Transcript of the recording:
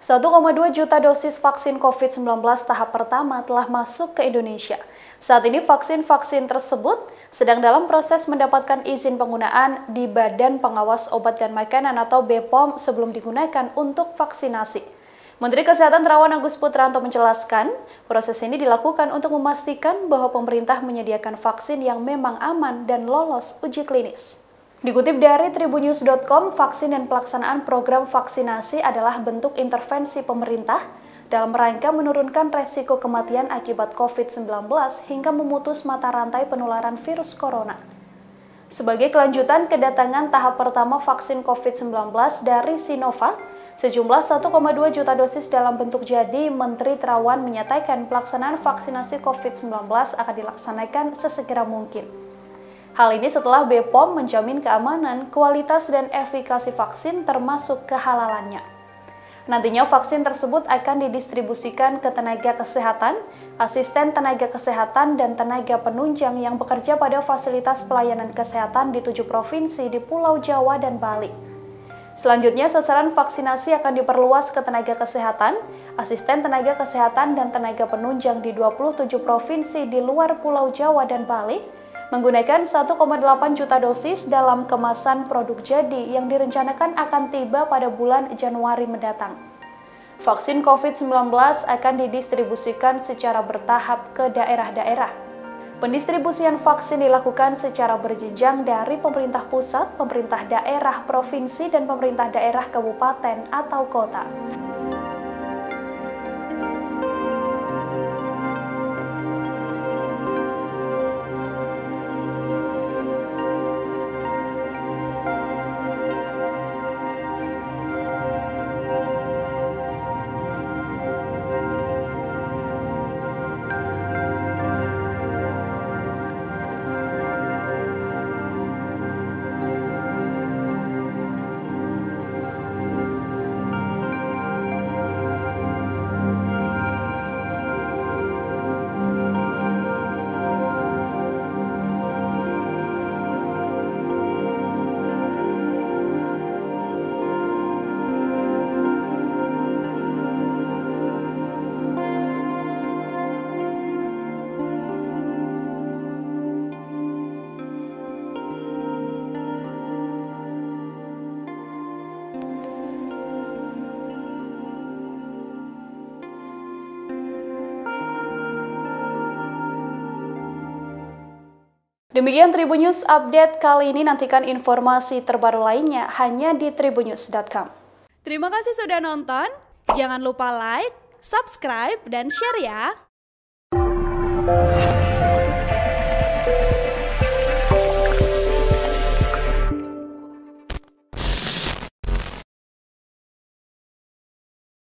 1,2 juta dosis vaksin COVID-19 tahap pertama telah masuk ke Indonesia. Saat ini vaksin-vaksin tersebut sedang dalam proses mendapatkan izin penggunaan di Badan Pengawas Obat dan Makanan atau BPOM sebelum digunakan untuk vaksinasi. Menteri Kesehatan Terawan Agus Putranto menjelaskan, proses ini dilakukan untuk memastikan bahwa pemerintah menyediakan vaksin yang memang aman dan lolos uji klinis. Dikutip dari tribunnews.com, vaksin dan pelaksanaan program vaksinasi adalah bentuk intervensi pemerintah dalam rangka menurunkan resiko kematian akibat COVID-19 hingga memutus mata rantai penularan virus corona. Sebagai kelanjutan kedatangan tahap pertama vaksin COVID-19 dari Sinovac, sejumlah 1,2 juta dosis dalam bentuk jadi, Menteri Terawan menyatakan pelaksanaan vaksinasi COVID-19 akan dilaksanakan sesegera mungkin. Hal ini setelah BPOM menjamin keamanan, kualitas, dan efikasi vaksin termasuk kehalalannya. Nantinya vaksin tersebut akan didistribusikan ke tenaga kesehatan, asisten tenaga kesehatan, dan tenaga penunjang yang bekerja pada fasilitas pelayanan kesehatan di 7 provinsi di Pulau Jawa dan Bali. Selanjutnya, sasaran vaksinasi akan diperluas ke tenaga kesehatan, asisten tenaga kesehatan, dan tenaga penunjang di 27 provinsi di luar Pulau Jawa dan Bali, menggunakan 1,8 juta dosis dalam kemasan produk jadi yang direncanakan akan tiba pada bulan Januari mendatang. Vaksin COVID-19 akan didistribusikan secara bertahap ke daerah-daerah. Pendistribusian vaksin dilakukan secara berjenjang dari pemerintah pusat, pemerintah daerah, provinsi, dan pemerintah daerah kabupaten atau kota. Demikian Tribunnews Update kali ini, nantikan informasi terbaru lainnya hanya di tribunnews.com. Terima kasih sudah nonton, jangan lupa like, subscribe, dan share ya!